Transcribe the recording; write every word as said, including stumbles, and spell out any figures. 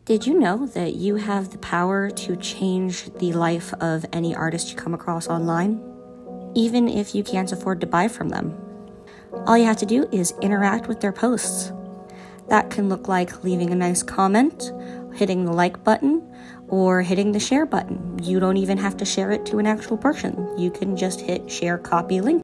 Did you know that you have the power to change the life of any artist you come across online, even if you can't afford to buy from them? All you have to do is interact with their posts. That can look like leaving a nice comment, hitting the like button, or hitting the share button. You don't even have to share it to an actual person. You can just hit share copy link.